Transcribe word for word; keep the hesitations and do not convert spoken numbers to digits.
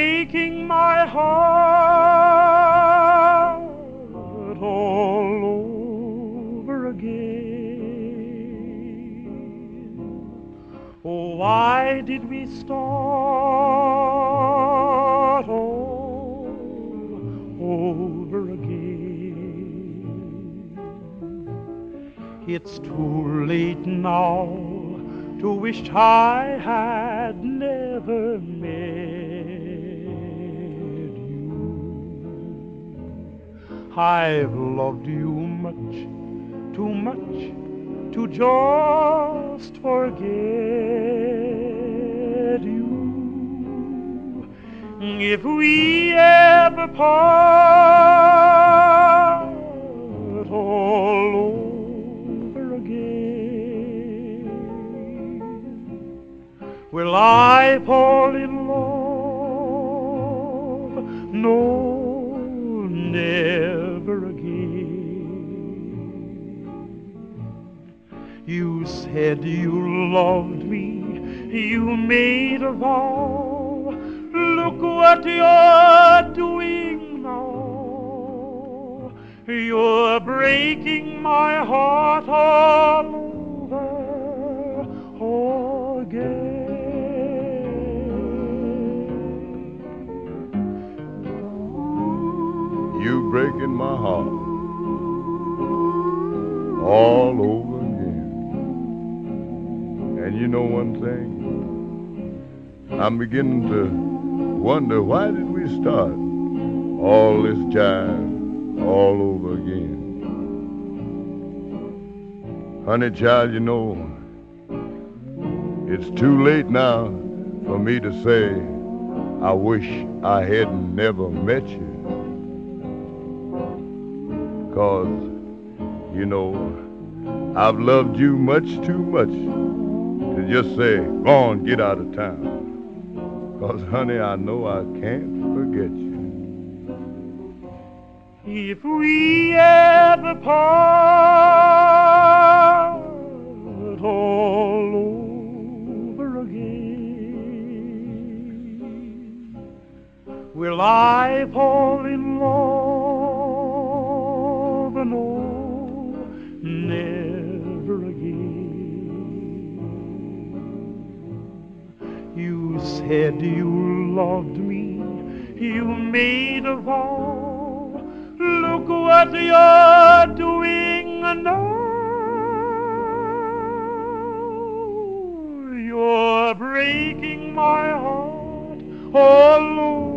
breaking my heart all over again. Oh, why did we start all over again? It's too late now to wish I had never met you. I've loved you much, too much to just forget you. If we ever part all over again, will I fall in love? No, never again. You said you loved me, you made a vow. Look what you're doing now. You're breaking my heart all over again. You breaking my heart all over again. And you know one thing? I'm beginning to wonder, why did we start all this jive all over again? Honey child, you know, it's too late now for me to say I wish I had never met you. 'Cause, you know, I've loved you much too much to just say, go on, get out of town. 'Cause, honey, I know I can't forget you. If we ever part all over again, will I fall in love? No, never again. You said you loved me, you made a vow. Look what you're doing now. You're breaking my heart all over.